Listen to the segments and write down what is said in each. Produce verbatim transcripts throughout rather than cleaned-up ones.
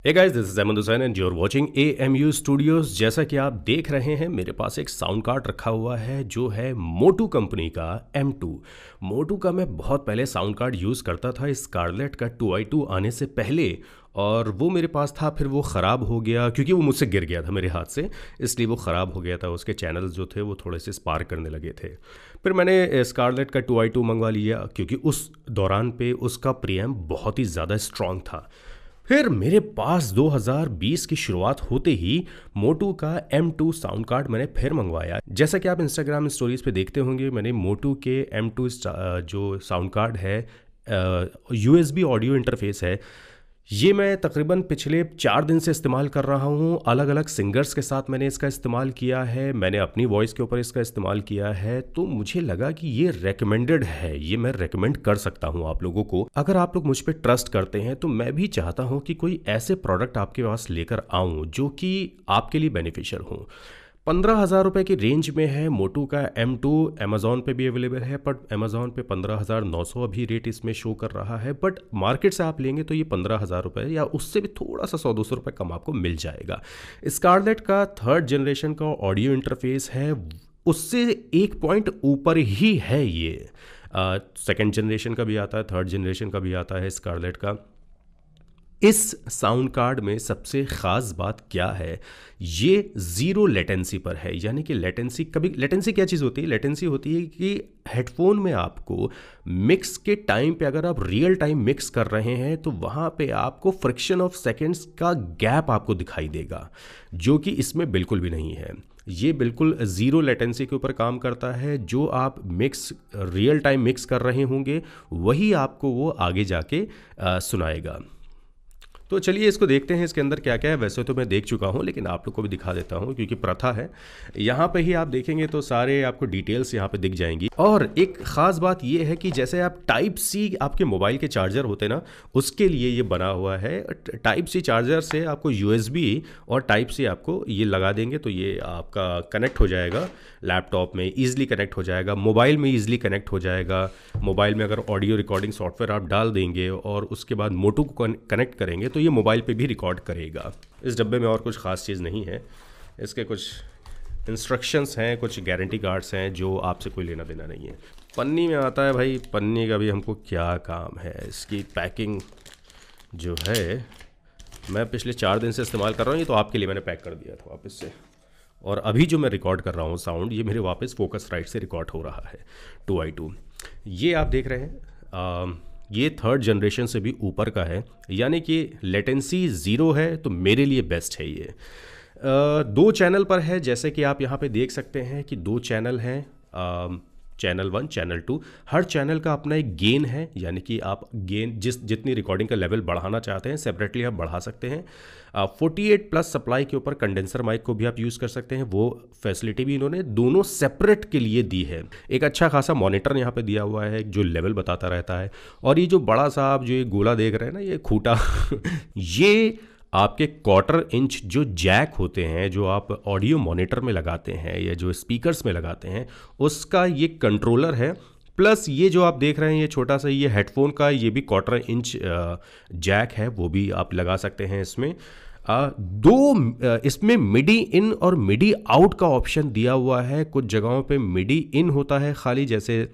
Hey guys, this is Ahmed Hussain and you are watching A M U studios. जैसा कि आप देख रहे हैं, मेरे पास एक साउंड कार्ड रखा हुआ है जो है मोटू कंपनी का एम टू। मोटू का मैं बहुत पहले साउंड कार्ड यूज़ करता था, स्कारलेट का टू आई टू आने से पहले, और वो मेरे पास था। फिर वो ख़राब हो गया क्योंकि वो मुझसे गिर गया था मेरे हाथ से, इसलिए वो ख़राब हो गया था। उसके चैनल्स जो थे वो थोड़े से स्पार्क करने लगे थे। फिर मैंने स्कारलेट का टू आई टू मंगवा लिया क्योंकि उस दौरान पे उसका प्रीएम्प बहुत ही ज़्यादा स्ट्रॉन्ग था। फिर मेरे पास दो हज़ार बीस की शुरुआत होते ही मोटू का एम टू साउंड कार्ड मैंने फिर मंगवाया। जैसा कि आप इंस्टाग्राम स्टोरीज पे देखते होंगे, मैंने मोटू के एम टू जो साउंड कार्ड है, यूएसबी ऑडियो इंटरफेस है, ये मैं तकरीबन पिछले चार दिन से इस्तेमाल कर रहा हूँ। अलग अलग सिंगर्स के साथ मैंने इसका इस्तेमाल किया है, मैंने अपनी वॉइस के ऊपर इसका इस्तेमाल किया है, तो मुझे लगा कि ये रेकमेंडेड है, ये मैं रेकमेंड कर सकता हूँ आप लोगों को। अगर आप लोग मुझ पर ट्रस्ट करते हैं तो मैं भी चाहता हूँ कि कोई ऐसे प्रोडक्ट आपके पास लेकर आऊँ जो कि आपके लिए बेनिफिशियल हों। पंद्रह हज़ार रुपये की रेंज में है मोटू का एम टू। अमेज़ॉन पे भी अवेलेबल है, बट अमेज़ॉन पे पंद्रह हज़ार नौ सौ अभी रेट इसमें शो कर रहा है। बट मार्केट से आप लेंगे तो ये पंद्रह हज़ार रुपये या उससे भी थोड़ा सा सौ दो सौ रुपये कम आपको मिल जाएगा। स्कारलेट का थर्ड जनरेशन का ऑडियो इंटरफेस है, उससे एक पॉइंट ऊपर ही है ये। सेकेंड जनरेशन का भी आता है, थर्ड जनरेशन का भी आता है स्कारलेट का। इस साउंड कार्ड में सबसे ख़ास बात क्या है, ये ज़ीरो लेटेंसी पर है। यानी कि लेटेंसी कभी लेटेंसी क्या चीज़ होती है? लेटेंसी होती है कि हेडफोन में आपको मिक्स के टाइम पे अगर आप रियल टाइम मिक्स कर रहे हैं तो वहाँ पे आपको फ्रिक्शन ऑफ सेकंड्स का गैप आपको दिखाई देगा, जो कि इसमें बिल्कुल भी नहीं है। ये बिल्कुल ज़ीरो लेटेंसी के ऊपर काम करता है। जो आप मिक्स रियल टाइम मिक्स कर रहे होंगे वही आपको वो आगे जाके आ, सुनाएगा। तो चलिए इसको देखते हैं इसके अंदर क्या क्या है। वैसे तो मैं देख चुका हूँ, लेकिन आप लोग को भी दिखा देता हूँ क्योंकि प्रथा है। यहाँ पे ही आप देखेंगे तो सारे आपको डिटेल्स यहाँ पे दिख जाएंगी। और एक ख़ास बात ये है कि जैसे आप टाइप सी आपके मोबाइल के चार्जर होते ना, उसके लिए ये बना हुआ है। टाइप सी चार्जर से आपको यूएसबी और टाइप सी आपको ये लगा देंगे तो ये आपका कनेक्ट हो जाएगा, लैपटॉप में ईजिली कनेक्ट हो जाएगा, मोबाइल में ईजिली कनेक्ट हो जाएगा। मोबाइल में अगर ऑडियो रिकॉर्डिंग सॉफ्टवेयर आप डाल देंगे और उसके बाद मोटू को कनेक्ट करेंगे तो ये मोबाइल पे भी रिकॉर्ड करेगा। इस डब्बे में और कुछ ख़ास चीज़ नहीं है। इसके कुछ इंस्ट्रक्शंस हैं, कुछ गारंटी कार्ड्स हैं जो आपसे कोई लेना देना नहीं है। पन्नी में आता है भाई, पन्नी का भी हमको क्या काम है। इसकी पैकिंग जो है मैं पिछले चार दिन से इस्तेमाल कर रहा हूँ, ये तो आपके लिए मैंने पैक कर दिया था वापस से। और अभी जो मैं रिकॉर्ड कर रहा हूँ साउंड, ये मेरे वापस फोकस राइट से रिकॉर्ड हो रहा है टू आई टू। ये आप देख रहे हैं, आ, ये थर्ड जनरेशन से भी ऊपर का है, यानी कि लेटेंसी ज़ीरो है, तो मेरे लिए बेस्ट है ये। आ, दो चैनल पर है, जैसे कि आप यहाँ पे देख सकते हैं कि दो चैनल हैं, चैनल वन, चैनल टू। हर चैनल का अपना एक गेन है, यानी कि आप गेन जिस जितनी रिकॉर्डिंग का लेवल बढ़ाना चाहते हैं सेपरेटली आप बढ़ा सकते हैं। फोर्टी एट प्लस सप्लाई के ऊपर कंडेंसर माइक को भी आप यूज़ कर सकते हैं, वो फैसिलिटी भी इन्होंने दोनों सेपरेट के लिए दी है। एक अच्छा खासा मॉनिटर यहाँ पे दिया हुआ है जो लेवल बताता रहता है। और ये जो बड़ा सा आप जो ये गोला देख रहे हैं ना, ये खूटा ये आपके क्वार्टर इंच जो जैक होते हैं, जो आप ऑडियो मॉनिटर में लगाते हैं या जो स्पीकर्स में लगाते हैं, उसका ये कंट्रोलर है। प्लस ये जो आप देख रहे हैं ये छोटा सा ये हेडफोन का ये भी क्वार्टर इंच जैक है, वो भी आप लगा सकते हैं इसमें। आ, दो इसमें मिडी इन और मिडी आउट का ऑप्शन दिया हुआ है। कुछ जगहों पे मिडी इन होता है खाली, जैसे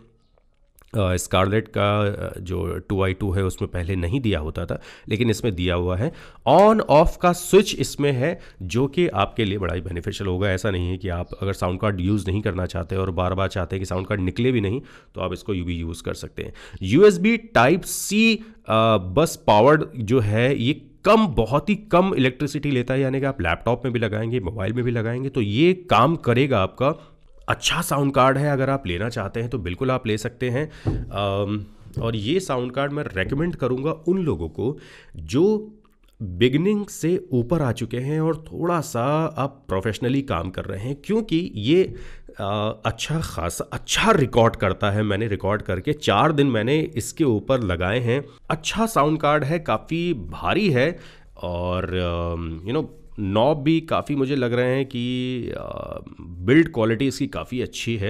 स्कारलेट uh, का uh, जो टू आई टू है उसमें पहले नहीं दिया होता था, लेकिन इसमें दिया हुआ है। ऑन ऑफ का स्विच इसमें है, जो कि आपके लिए बड़ा ही बेनिफिशियल होगा। ऐसा नहीं है कि आप अगर साउंड कार्ड यूज़ नहीं करना चाहते और बार बार चाहते हैं कि साउंड कार्ड निकले भी नहीं, तो आप इसको भी यूज़ कर सकते हैं। यूएसबी टाइप सी बस पावर्ड जो है, ये कम बहुत ही कम इलेक्ट्रिसिटी लेता है, यानी कि आप लैपटॉप में भी लगाएंगे, मोबाइल में भी लगाएंगे तो ये काम करेगा आपका। अच्छा साउंड कार्ड है, अगर आप लेना चाहते हैं तो बिल्कुल आप ले सकते हैं। आम, और ये साउंड कार्ड मैं रेकमेंड करूँगा उन लोगों को जो बिगनिंग से ऊपर आ चुके हैं और थोड़ा सा आप प्रोफेशनली काम कर रहे हैं, क्योंकि ये आ, अच्छा खासा अच्छा रिकॉर्ड करता है। मैंने रिकॉर्ड करके चार दिन मैंने इसके ऊपर लगाए हैं। अच्छा साउंड कार्ड है, काफ़ी भारी है और यू नो नॉब भी काफ़ी मुझे लग रहे हैं कि बिल्ड क्वालिटी इसकी काफ़ी अच्छी है।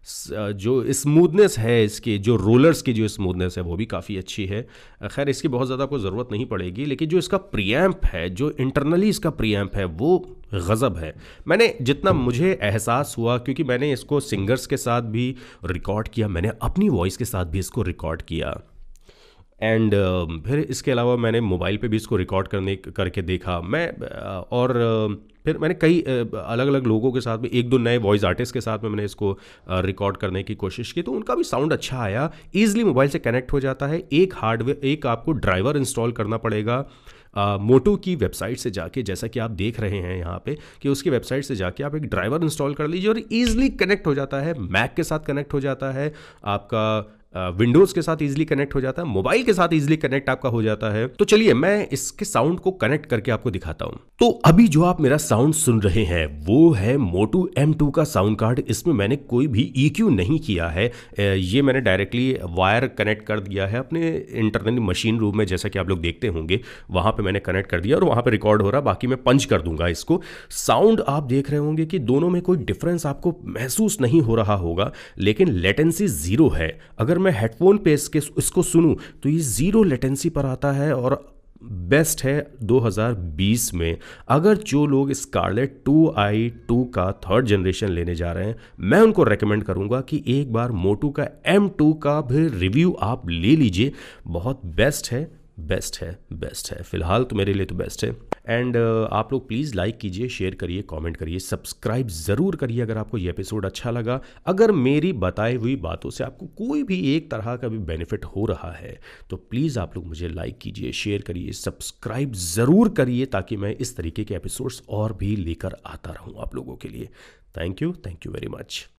जो स्मूथनेस है इसके, जो रोलर्स की जो स्मूथनेस है वो भी काफ़ी अच्छी है। खैर इसकी बहुत ज़्यादा आपको ज़रूरत नहीं पड़ेगी, लेकिन जो इसका प्रीएम्प है, जो इंटरनली इसका प्रीएम्प है वो गज़ब है। मैंने जितना मुझे एहसास हुआ, क्योंकि मैंने इसको सिंगर्स के साथ भी रिकॉर्ड किया, मैंने अपनी वॉइस के साथ भी इसको रिकॉर्ड किया, एंड uh, फिर इसके अलावा मैंने मोबाइल पे भी इसको रिकॉर्ड करने करके देखा मैं, uh, और uh, फिर मैंने कई अलग अलग लोगों के साथ में, एक दो नए वॉइस आर्टिस्ट के साथ में मैंने इसको रिकॉर्ड करने की कोशिश की, तो उनका भी साउंड अच्छा आया। ईजिली मोबाइल से कनेक्ट हो जाता है। एक हार्डवेयर, एक आपको ड्राइवर इंस्टॉल करना पड़ेगा मोटू uh, की वेबसाइट से जाके, जैसा कि आप देख रहे हैं यहाँ पे कि उसकी वेबसाइट से जाके आप एक ड्राइवर इंस्टॉल कर लीजिए और ईजिली कनेक्ट हो जाता है। मैक के साथ कनेक्ट हो जाता है, आपका विंडोज़ के साथ इजीली कनेक्ट हो जाता है, मोबाइल के साथ इजीली कनेक्ट आपका हो जाता है। तो चलिए मैं इसके साउंड को कनेक्ट करके आपको दिखाता हूं। तो अभी जो आप मेरा साउंड सुन रहे हैं वो है मोटू एम टू का साउंड कार्ड। इसमें मैंने कोई भी ई क्यू नहीं किया है, ये मैंने डायरेक्टली वायर कनेक्ट कर दिया है अपने इंटरनल मशीन रूम में, जैसा कि आप लोग देखते होंगे वहाँ पर मैंने कनेक्ट कर दिया और वहाँ पर रिकॉर्ड हो रहा। बाकी मैं पंच कर दूंगा इसको। साउंड आप देख रहे होंगे कि दोनों में कोई डिफरेंस आपको महसूस नहीं हो रहा होगा, लेकिन लेटेंसी ज़ीरो है। अगर मैं हेडफोन पे इसके इसको सुनूं तो ये ज़ीरो लेटेंसी पर आता है और बेस्ट है दो हज़ार बीस में। अगर जो लोग स्कारलेट टू आई टू का थर्ड जनरेशन लेने जा रहे हैं, मैं उनको रेकमेंड करूंगा कि एक बार मोटू का एम टू का भी रिव्यू आप ले लीजिए। बहुत बेस्ट है, बेस्ट है, बेस्ट है। फिलहाल तो मेरे लिए तो बेस्ट है। एंड uh, आप लोग प्लीज़ लाइक कीजिए, शेयर करिए, कमेंट करिए, सब्सक्राइब ज़रूर करिए अगर आपको ये एपिसोड अच्छा लगा। अगर मेरी बताई हुई बातों से आपको कोई भी एक तरह का भी बेनिफिट हो रहा है तो प्लीज़ आप लोग मुझे लाइक कीजिए, शेयर करिए, सब्सक्राइब ज़रूर करिए, ताकि मैं इस तरीके के एपिसोड्स और भी लेकर आता रहूँ आप लोगों के लिए। Thank you, thank you very much.